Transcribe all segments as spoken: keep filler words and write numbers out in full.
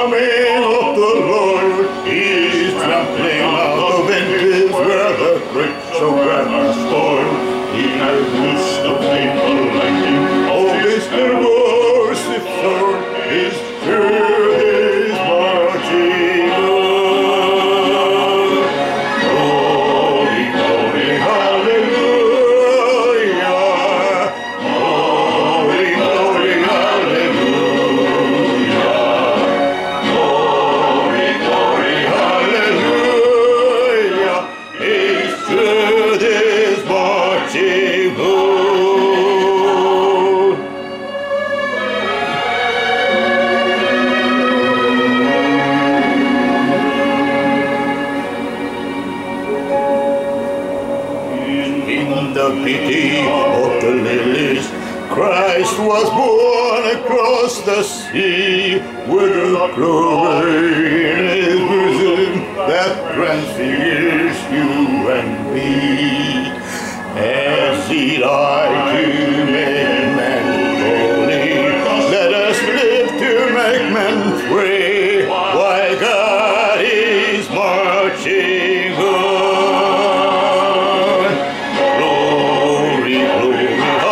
coming of the Lord. He's trampling out the vintage where the grapes of wrath are stored. He has loosed the faithful lightning. Oh, Mister Merciful is through his marching on. Glory, glory, hallelujah. Glory, glory, hallelujah. Glory, glory, hallelujah. He's through this marching on. In the pity of the lilies, Christ was born across the sea, with a glory in his bosom that transfigures you and me. As he died to make men holy, let us live to make men free, while God is marching on. Glory, glory,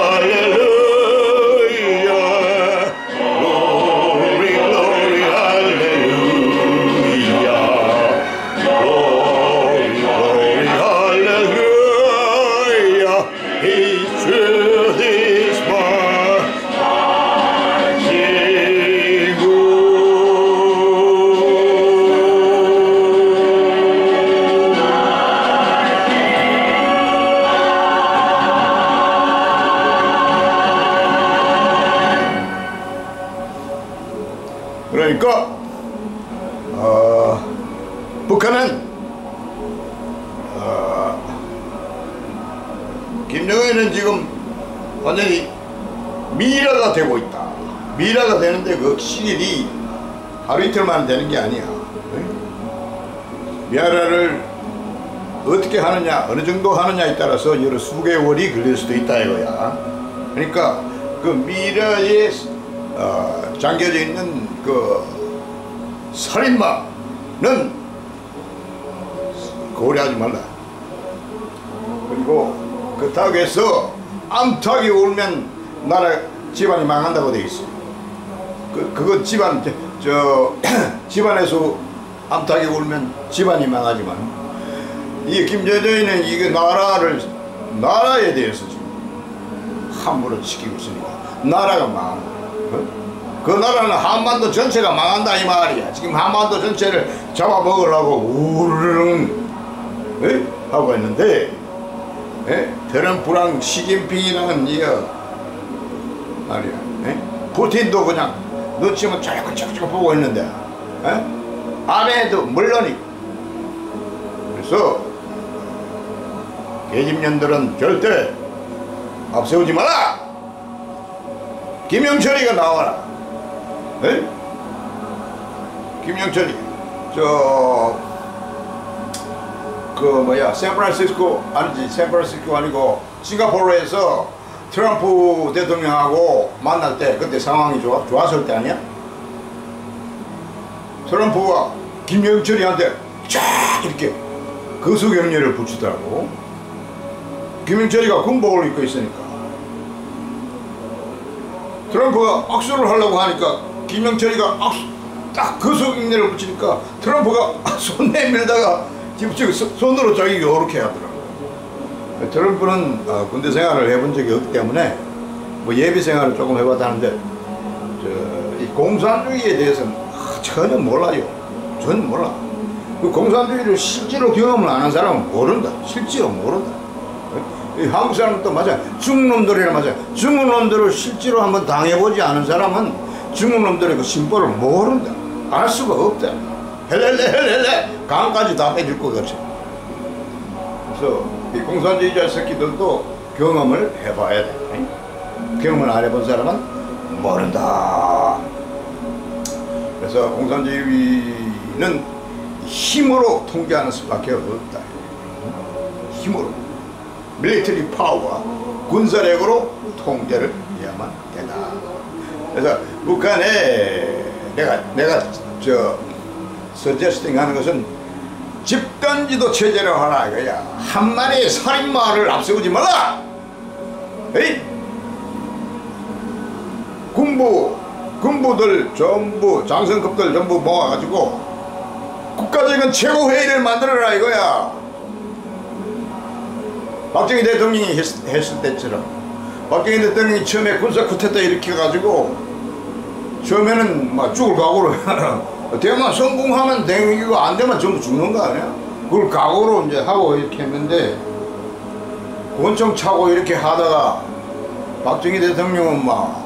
hallelujah. Glory, glory, hallelujah. Glory, glory, hallelujah. He's through this marching on. 그러니까 어, 북한은 어, 김정은은 지금 완전히 미라가 되고 있다. 미라가 되는데 그 시일이 하루 이틀만 되는 게 아니야. 미라를 어떻게 하느냐, 어느 정도 하느냐에 따라서 여러 수개월이 걸릴 수도 있다 이거야. 그러니까 그 미라에 어, 잠겨져 있는 그 살인마는 고려하지 말라. 그리고 그렇다고 해서 암탉이 울면 나라 집안이 망한다고 돼 있어. 그 그거 집안 저, 저 집안에서 암탉이 울면 집안이 망하지만 이 김정은은 이게 나라를 나라에 대해서 지금 함부로 지키고 있으니까 나라가 망한다. 그 나라는 한반도 전체가 망한다 이 말이야. 지금 한반도 전체를 잡아먹으려고 우르릉 에? 하고 있는데 에? 트럼프랑 시진핑이랑은 이어 말이야. 에? 푸틴도 그냥 놓치면 쫙쫙쫙 보고 있는데 에? 아베도 물론이고. 그래서 계집년들은 절대 앞세우지 마라. 김영철이가 나와라. 에? 김영철이 저 그 뭐야 샌프란시스코 아니지 샌프란시스코 아니고 싱가포르에서 트럼프 대통령하고 만날 때 그때 상황이 좋아, 좋았을 때 아니야? 트럼프가 김영철이한테 쫙 이렇게 거수경례를 붙이더라고. 김영철이가 군복을 입고 있으니까 트럼프가 악수를 하려고 하니까 김영철이가 악수 딱 거수경례를 붙이니까 트럼프가 손 내밀다가 지금 손으로 자기 이렇게 하더라고요. 트럼프는 어, 군대 생활을 해본 적이 없기 때문에 뭐 예비 생활을 조금 해봤다는데 저, 이 공산주의에 대해서는 아, 전혀 몰라요. 전혀 몰라. 그 공산주의를 실제로 경험을 안 한 사람은 모른다. 실제로 모른다. 이 한국 사람도 맞아. 중국 놈들이나 맞아. 중국 놈들을 실제로 한번 당해보지 않은 사람은 중국 놈들의 그 심보를 모른다. 알 수가 없다. 헬렐레 헬렐레 강까지 다 빼줄 것 같아. 그래서 이 공산주의자 새끼들도 경험을 해봐야 돼. 경험을 안 해본 사람은 모른다. 그래서 공산주의는 힘으로 통제하는 수밖에 없다. 힘으로. 밀리터리 파워와 군사력으로 통제를 해야만 된다. 그래서 북한에 내가 내가 저 서제스팅 하는 것은 집단지도 체제로 하라 이거야. 한 마리의 살인마를 앞세우지 말라. 에이? 군부 군부들 전부 장성급들 전부 모아가지고 국가적인 최고회의를 만들어라 이거야. 박정희 대통령이 했, 했을 때처럼 박정희 대통령이 처음에 군사 쿠데타 일으켜가지고 처음에는 막 죽을 각오로 대만 성공하면 되고 안 되면 전부 죽는 거 아니야? 그걸 각오로 이제 하고 이렇게 했는데 권총 차고 이렇게 하다가 박정희 대통령은 막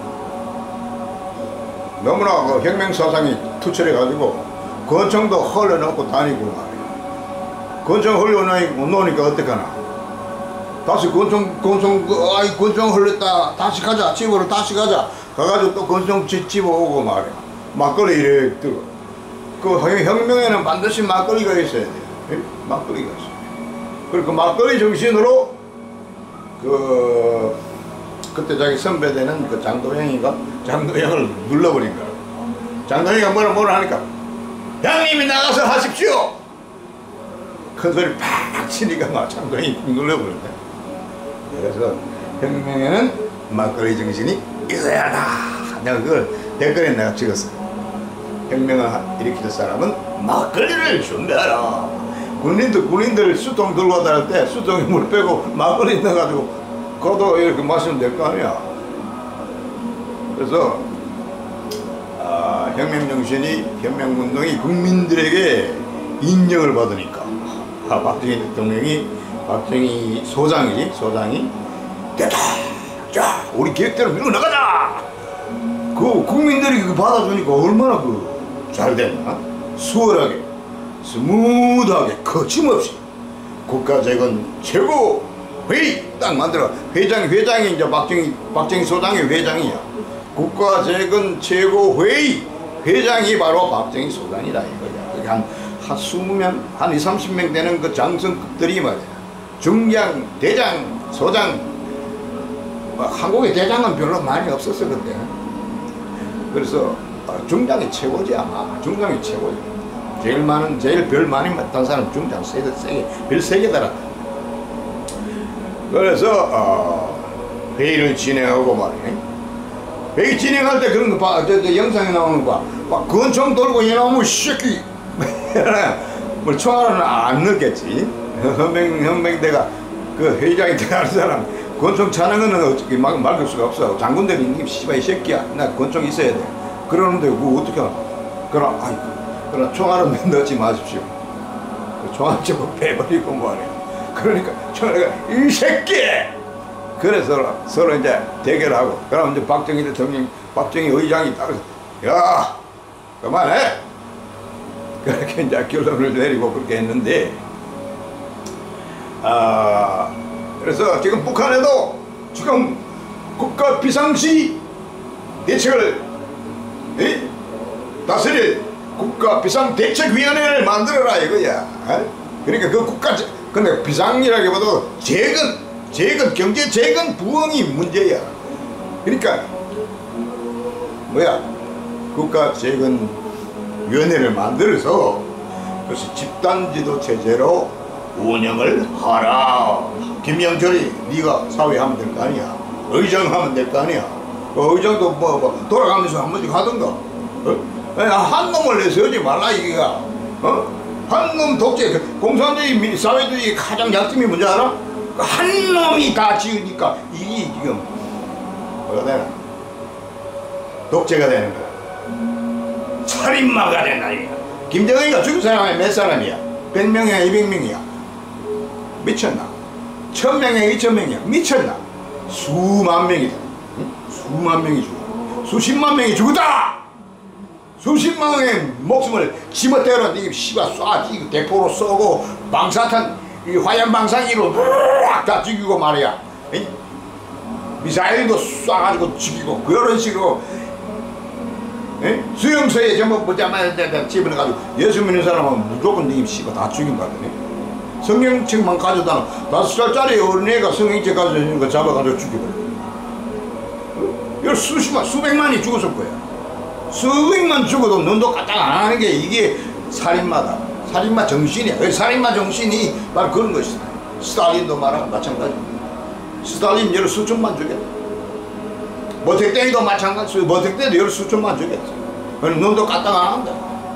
너무나 그 혁명사상이 투철해가지고 권총도 흘려놓고 다니고 말이야. 권총 흘려놓으니까 어떡하나? 다시 권총, 권총, 아이, 권총 흘렸다. 다시 가자. 집으로 다시 가자. 가가지고 또 권총 집어오고 말이야. 막걸리 이래 뜨고. 그 혁명에는 반드시 막걸리가 있어야 돼. 예? 막걸리가 있어야 돼. 그리고 그 막걸리 정신으로 그, 그때 자기 선배되는 그 장도영이가 장도영을 눌러버린 거야. 장도영이가 뭐라 뭐라 하니까 형님이 나가서 하십시오. 큰 소리 팍 치니까 막 장도영이 눌러버린다. 그래서 혁명에는 막걸리 정신이 있어야 한다. 내가 그걸 댓글에 내가 찍었어. 혁명을 일으킬 사람은 막걸리를 준비하라. 군인들 군인들 수통 들고 다닐 때 수통에 물 빼고 막걸리 넣어가지고 그것도 이렇게 마시면 될 거 아니야. 그래서 아, 혁명 정신이 혁명 운동이 국민들에게 인정을 받으니까 아, 박정희 대통령이 박정희 소장이 소장이 됐다. 자, 우리 계획대로 밀고 나가자. 그 국민들이 그 받아주니까 얼마나 그 잘 됐나? 수월하게, 스무드하게, 거침없이 국가재건 최고 회의 딱 만들어. 회장 회장이 이제 박정희 박정희 소장의 회장이야. 국가재건 최고 회의 회장이 바로 박정희 소장이다 이거야. 한 한 이십 명, 한 이삼십 명 되는 그 장성급들이 말이야. 중장, 대장, 소장. 뭐 한국의 대장은 별로 많이 없었어 그때. 그래서 중장이 최고지 아마. 중장이 최고지. 제일 많은, 제일 별 많이 맡은 사람 중장 세게 세게 별 세게 달았다. 그래서 어, 회의를 진행하고 말이야. 회의 진행할 때 그런 거 봐. 저, 저 영상에 나오는 거 봐. 막 권총 돌고 이놈의 새끼. 뭐 총알은 안 넣겠지. 헌병 헌병대가 그 회장이 들어가는 사람 권총 차는 거는 어떻게 막 막을 수가 없어. 장군들이 이 씨발 이 새끼야. 나 권총 있어야 돼. 그러는데 그거 어떻게 하나? 그럼 아이 그럼 총알은 넣지 마십시오. 총알 좀 빼버리고 뭐하냐. 그러니까 총알가 이 새끼. 그래서 서로 이제 대결하고. 그럼 이제 박정희 대통령, 박정희 의장이 따라서 야 그만해. 그렇게 이제 결론을 내리고 그렇게 했는데, 아, 그래서 지금 북한에도 지금 국가 비상시 대책을 에? 다스릴 국가 비상대책위원회를 만들어라 이거야. 에? 그러니까 그 국가, 근데 비상이라기보다 재건, 재건, 경제 재건 부흥이 문제야. 그러니까 뭐야, 국가 재건 위원회를 만들어서 그래서 집단지도 체제로 운영을 하라. 김영철이 네가 사회하면 될 거 아니야. 의장하면 될 거 아니야. 어, 의장도 뭐, 뭐 돌아가면서 한 번씩 하던가. 어? 한 놈을 내세우지 말라 이게가. 어? 한 놈 독재. 공산주의 사회주의 가장 약점이 뭔지 알아? 한 놈이 다 지으니까 이게 지금 뭐가 되나? 독재가 되는 거야. 살인마가 된다 이거. 김정은이가 죽은 사람이 몇 사람이야? 백 명이야 이백 명이야? 미쳤나? 천 명이야 이천 명이야? 미쳤나? 수만 명이다. 응? 수만 명이 죽어. 수십만 명이 죽었다. 수십만 명의 목숨을 집어떼어라. 이게 씨가 쏴 대포로 쏘고 방사탄 이 화염 방사기로 다 죽이고 말이야. 응? 미사일도 쏴가지고 죽이고 그런 식으로. 에? 수용소에 전부 보자마자 집어넣어가지고 예수 믿는 사람은 무조건 니 씨가 다 죽인다더니. 성경책만 가져다 다섯 살짜리 어린애가 성경책 가져다 있는 거 잡아가지고 죽여버려. 어? 수십만 수백만이 죽었을 거야. 수익만 죽어도 눈도 까딱 안 하는 게 이게 살인마다. 살인마 정신이야. 그 살인마 정신이 바로 그런 것이다. 스탈린도 말하고 마찬가지. 스탈린 여러 수천만 죽였다. 머택땡이도 마찬가지. 머택땡이도 여러 수천만 죽였어. 그럼 눈도 까딱 안 한다.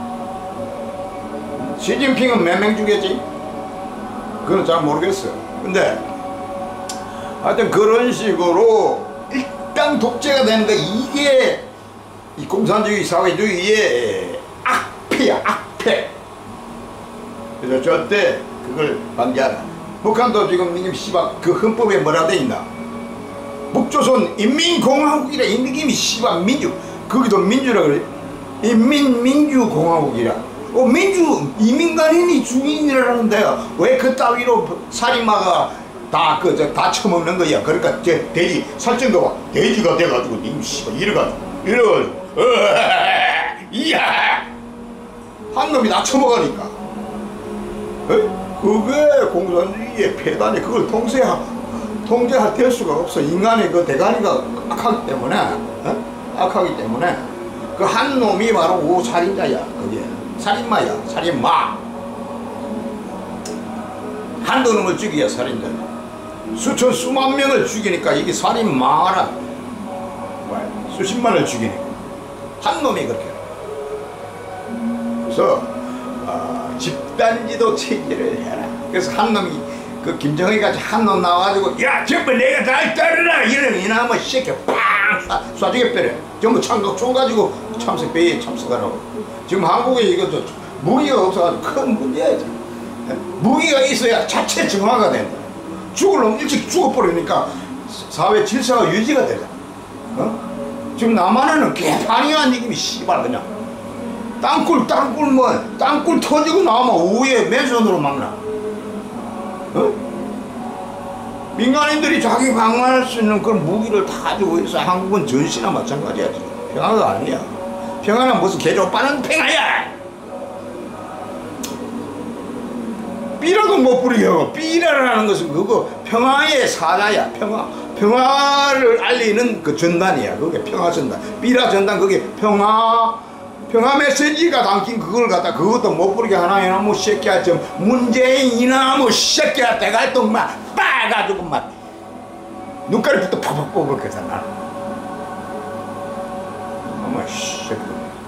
시진핑은 몇 명 죽였지? 그건 잘 모르겠어요. 근데 하여튼 그런 식으로 일당 독재가 되는데 이게 이 공산주의 사회주의의 악폐야, 악폐. 그래서 절대 그걸 방지하라. 북한도 지금 님 씨발 그 헌법에 뭐라 돼 있나? 북조선 인민공화국이라 이님이 씨발 민주. 거기도 민주라 그래. 인민민주공화국이라. 어 민주 이민간인이 주인이라는데 왜 그 따위로 살인마가 다 그 저 다 처먹는 거야. 그러니까 저 돼지 설정도 봐. 돼지가 돼가지고 님 씨발 이래가지고 이래 이야 한 놈이 다 처먹으니까. 에? 그게 공산주의의 폐단이 그걸 통제할 통제할 될 수가 없어. 인간의 그 대가리가 악하기 때문에 어? 악하기 때문에 그 한 놈이 바로 오 살인자야. 그게 살인마야. 살인마. 한두 놈을 죽이야 살인자. 수천 수만 명을 죽이니까 이게 살인마라. 수십만을 죽이니까 한 놈이 그렇게. 그래서 어, 집단지도 체제를 해라. 그래서 한 놈이 그 김정은이 같이 한 놈 나와가지고 야 전부 내가 다 따르라 이러면 이놈의 새끼 빵 쏴 죽여버려. 전부 창각 총 가지고 참석배에 참석하라고. 지금 한국에 이거 저 무기가 없어가지고 큰 문제야. 무기가 있어야 자체 정화가 된다. 죽을 놈 일찍 죽어버리니까 사회 질서가 유지가 되잖아. 어? 지금 남한에는 개판이한 얘기면 씨발 그냥 땅굴 땅굴 뭐 땅굴 터지고 나오면 오후에 맨손으로 막나. 어? 민간인들이 자기 방어할 수 있는 그런 무기를 다 가지고 있어. 한국은 전시나 마찬가지야. 평화가 아니야. 평화는 무슨 개조빠는 평화야. 삐라도 못 부리게 하고. 삐라라는 것은 그거 평화의 사자야. 평화. 평화를 알리는 그 전단이야. 그게 평화 전단. 삐라 전단 그게 평화 평화 메시지가 담긴 그걸 갖다 그것도 못 부르게 하나 이놈의 새끼야. 좀 문재인 이놈의 새끼야. 대갈통 막 빠가지고 막 눈가리부터 팍팍 뽑을게서 나는 이놈의 새끼.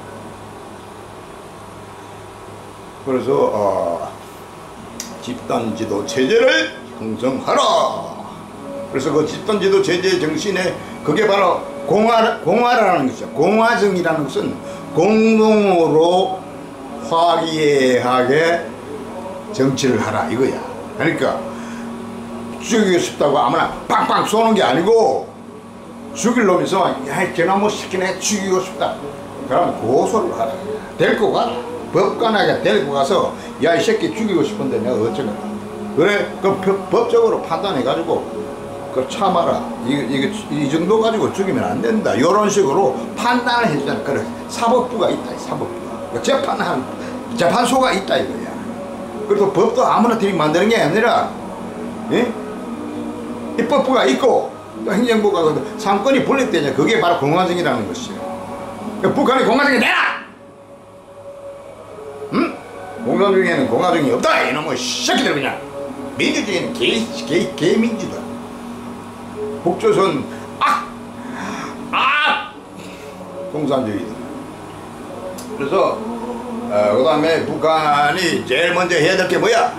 그래서 어, 집단지도 체제를 형성하라. 그래서 그 집단지도 체제 정신에 그게 바로 공화, 공화라는 것이죠. 공화정이라는 것은 공동으로 화기애애하게 정치를 하라 이거야. 그러니까 죽이고 싶다고 아무나 빵빵 쏘는 게 아니고 죽일 놈이 있으면 야 저놈의 새끼네 죽이고 싶다. 그러면 고소를 하라. 데리고 가라. 법관에게 데리고 가서 야 이 새끼 죽이고 싶은데 내가 어쩌겠다. 그래 그 법적으로 판단해 가지고 그 참아라. 이게, 이게 이 정도 가지고 죽이면 안 된다. 이런 식으로 판단을 해주잖아. 그래 사법부가 있다. 사법부가 재판한 재판소가 있다 이거야. 그래서 법도 아무나 들이만드는 게 아니라 예? 입법부가 있고 또 행정부가 상권이 분립되냐. 그게 바로 공화정이라는 것이에요. 그러니까 북한이 공화정이 되나? 응? 공산주의에는 공화정이 없다. 이놈의 새끼들 그냥 민주주의는 개, 개, 개민주다. 북조선 악! 악! 공산주의다. 그래서 어, 그 다음에 북한이 제일 먼저 해야 될 게 뭐야?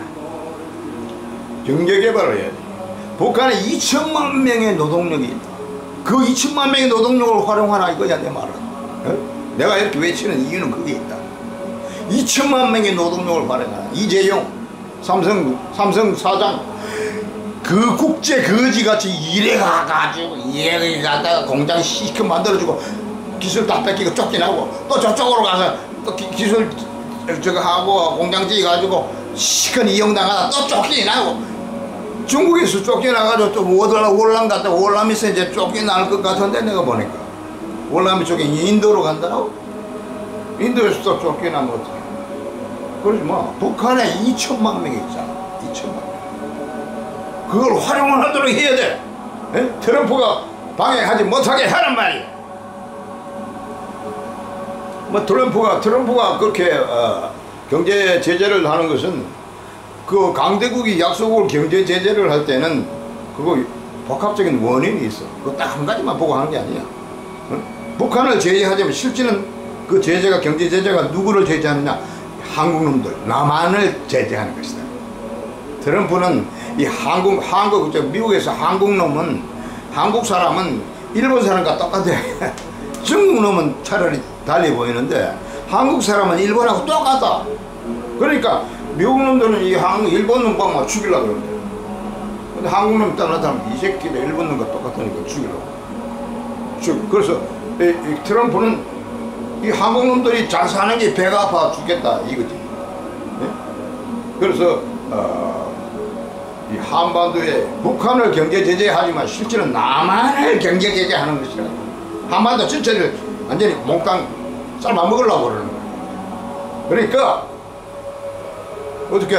경제개발을 해야 돼. 북한에 이천만 명의 노동력이 있다. 그 이천만 명의 노동력을 활용하라 이거야 내 말은. 어? 내가 이렇게 외치는 이유는 그게 있다. 이천만 명의 노동력을 활용하라. 이재용 삼성, 삼성 사장 그 국제 거지같이 일해 가가지고 일해 가다가 공장 시켜 만들어주고 기술 다 뺏기고 쫓겨나고 또 저쪽으로 가서 또 기, 기술 저거 하고 공장 지어가지고 시큰 이용당하다 또 쫓겨나고 중국에서 쫓겨나가지고 또 월남 갔다 월남에서 이제 쫓겨날 것 같은데 내가 보니까 월남이 쪽에 인도로 간다고? 인도에서 또 쫓겨나면 어떡해. 그러지 마. 북한에 이천만 명이 있잖아. 이천만 명. 그걸 활용을 하도록 해야 돼. 에? 트럼프가 방해하지 못하게 하란 말이야. 뭐 트럼프가 트럼프가 그렇게 어, 경제 제재를 하는 것은 그 강대국이 약속을 경제 제재를 할 때는 그거 복합적인 원인이 있어. 그거 딱 한 가지만 보고 하는 게 아니야. 응? 북한을 제재하자면 실제는 그 제재가 경제 제재가 누구를 제재하느냐? 한국 놈들, 남한을 제재하는 것이다. 트럼프는 이 한국 한국 미국에서 한국 놈은 한국 사람은 일본 사람과 똑같아. 중국 놈은 차라리 달리 보이는데 한국 사람은 일본하고 똑같아. 그러니까 미국 놈들은 이 한국 일본 놈 막 죽이려고 그러는데, 근데 한국 놈 떠나다면 이 새끼도 일본 놈과 똑같으니까 죽이려고. 죽. 그래서 이, 이 트럼프는 이 한국 놈들이 잘 사는 게 배가 아파 죽겠다 이거지. 네? 그래서 어, 이 한반도에 북한을 경제 제재하지만 실제는 남한을 경제 제재하는 것이라. 한반도 전체를 완전히 몽땅 삶아 먹으려고 그러는 거야. 그러니까 어떻게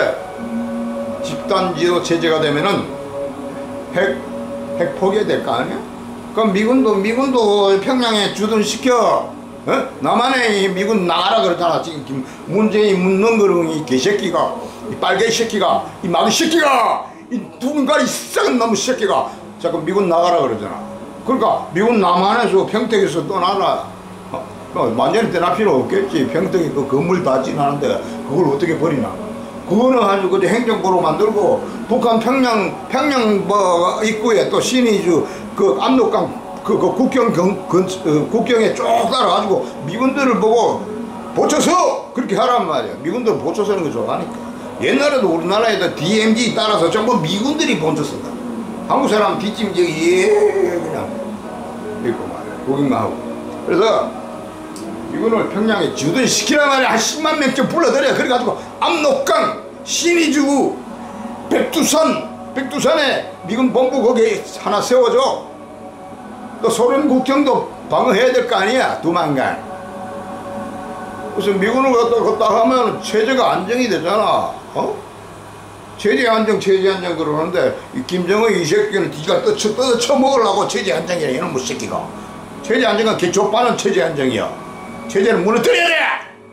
집단지도 체제가 되면은 핵, 핵 포기해야 될 거 아니야? 그럼 미군도 미군도 평양에 주둔시켜. 어? 남한에 미군 나가라 그러잖아. 지금 문재인 문능거렁이 개새끼가, 이 빨개 새끼가, 이 마귀 새끼가, 이 누군가리 썩은 놈의 새끼가 자꾸 미군 나가라 그러잖아. 그러니까 미군 남한에서 평택에서 떠나라. 어, 완전히 떠날 필요 없겠지. 평택에 그 건물 다 지나는데 그걸 어떻게 버리나. 그거는 아주 그 행정부로 만들고 북한 평양 평양 뭐 입구에 또 신의주 그 압록강 그, 그 국경 경, 근, 어, 국경에 쭉 따라가지고 미군들을 보고 보쳐서 그렇게 하란 말이야. 미군들 보쳐서는 거 좋아하니까. 옛날에도 우리나라에도 디엠지 따라서 전부 미군들이 보쳐선다. 한국 사람 뒷짐지기 예 그냥 있고 말이야. 구경만 하고. 그래서 미군을 평양에 주둔시키란 말이야. 한 십만 명쯤 불러들여. 그래가지고 압록강, 신의주, 백두산, 백두산에 미군 본부 거기 하나 세워줘. 또 소련 국경도 방어해야 될 거 아니야. 두만간. 그래서 미군을 갖다 갖다 하면 체제가 안정이 되잖아. 어? 체제 안정, 체제 안정 그러는데 이 김정은 이 새끼는 니가 떠쳐 떠쳐 먹으려고 체제 안정이야. 이놈의 새끼가. 체제 안정은 개족반은 체제 안정이야. 체제를 무너뜨려야 돼.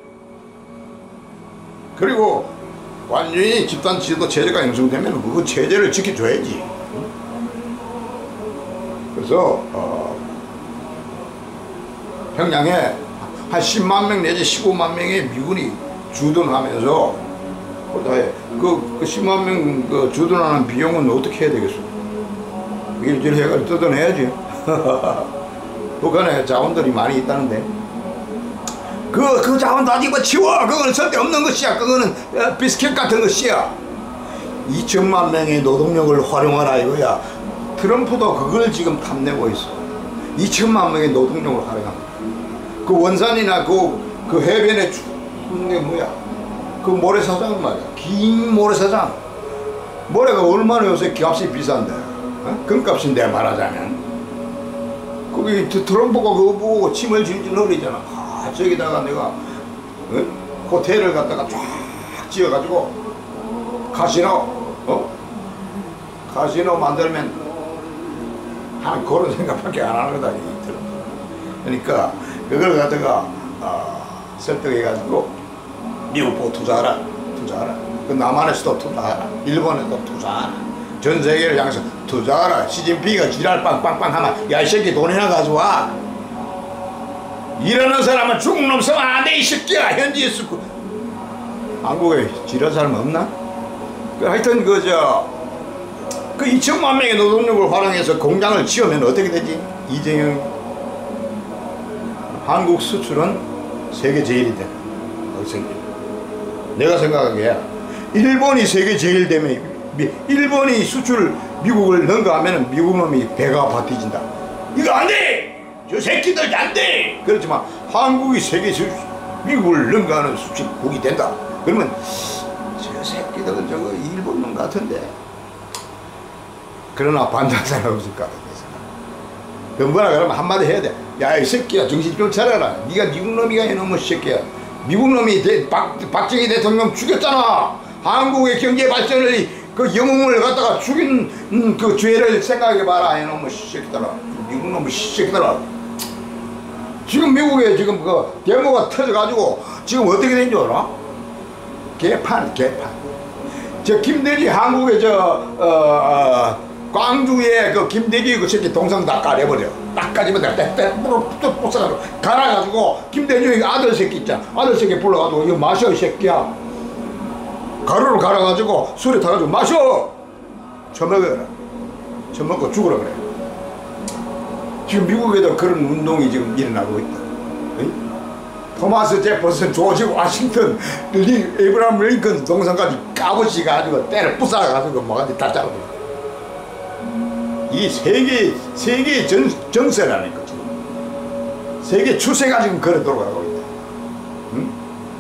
그리고 완전히 집단 지도 체제가 형성되면 그거 체제를 지켜줘야지. 그래서 어, 평양에 한 십만 명 내지 십오만 명의 미군이 주둔하면서 그, 그 십만 명 그 주둔하는 비용은 어떻게 해야 되겠어? 일주일 해가지고 뜯어내야지. 북한에 자원들이 많이 있다는데 그, 그 자원 다 집어치워. 그거는 쓸데없는 것이야. 그거는 비스킷 같은 것이야. 이천만 명의 노동력을 활용하라 이거야. 트럼프도 그걸 지금 탐내고 있어. 이천만 명의 노동력을 활용합니다. 그 원산이나 그, 그 해변에 죽는 게 뭐야? 그 모래사장 말이야. 긴 모래사장. 모래가 얼마나 요새 값이 비싼데. 어? 금값인데 말하자면. 거기 트럼프가 그거 보고 침을 질질 흘리잖아. 아, 저기다가 내가 어? 호텔을 갖다가 쫙 지어가지고 카시노, 어? 카시노 만들면 하는 그런 생각밖에 안 하는 거다. 그러니까 그걸 갖다가 어, 설득해가지고 미국 보고 투자하라, 투자하라. 그 남한에서도 투자하라, 일본에도 투자하라, 전 세계를 향해서 투자하라. 시진핑이가 지랄 빵빵빵 하면 야 이 새끼 돈이나 가져와. 일하는 사람은 중국 놈 쓰면 안 돼 이 새끼야. 현지에 쓰고. 한국에 지랄 사람 없나? 그 하여튼 그저 그 이천만 명의 노동력을 활용해서 공장을 지으면 어떻게 되지? 이재용 한국 수출은 세계 제일이 돼. 내가 생각하기에 일본이 세계 제일 되면 일본이 수출 미국을 능가하면 미국 놈이 배가 아파 뒤진다. 이거 안 돼! 저 새끼들 안 돼! 그렇지만 한국이 세계 수출 미국을 능가하는 수출국이 된다. 그러면 저 새끼들은 저거 일본 놈 같은데. 그러나 반대하는 없을 것 같아. 그 뭐라 그러면 한마디 해야 돼. 야 이 새끼야 정신 좀 차려라. 네가 미국 놈이가 이놈의 새끼야. 미국 놈이 대, 박, 박정희 대통령 죽였잖아. 한국의 경제 발전을 그 영웅을 갖다가 죽인 음, 그 죄를 생각해봐라. 이놈의 새끼들아. 미국 놈의 새끼들아. 지금 미국에 지금 그 데모가 터져가지고 지금 어떻게 된 줄 알아? 개판 개판. 저 김대리 한국에 저 어, 어, 광주에 그 김대리 그 새끼 동상 다 가려버려. 딱 가지면 내가 때때 부숴가지고 갈아가지고 김대리 아들 새끼 있잖아. 아들 새끼 불러가지고 이거 마셔 이 새끼야. 가루를 갈아가지고 술에 타가지고 마셔. 처먹어라. 처먹고 죽으라 그래. 지금 미국에도 그런 운동이 지금 일어나고 있다. 응? 토마스 제퍼슨, 조지 워싱턴, 리, 에이브라함 링컨 동상까지 까부시가지고 때를 부숴가지고 뭐가지 다 잡아버려. 이 세계 세계 전 정세라니까 지금. 세계 추세가 지금 그래 돌아가고 있다. 응?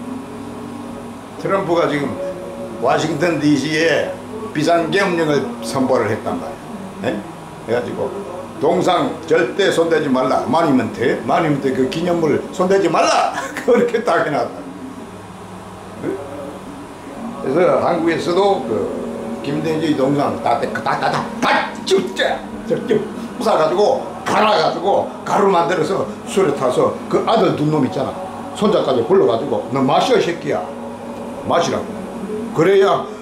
트럼프가 지금 워싱턴 디씨에 비상계엄령을 선포를 했단 말이야. 네? 해가지고 동상 절대 손대지 말라. 마니먼트, 마니먼트 그 기념물 손대지 말라. 그렇게 딱 해놨다. 네? 그래서 한국에서도 그 김대중 동상 다다다다다 쭉 저렇게 부숴가지고 갈아가지고 가루 만들어서 술에 타서 그 아들 두 놈 있잖아. 손자까지 불러가지고 너 마셔 이 새끼야. 마시라고. 그래야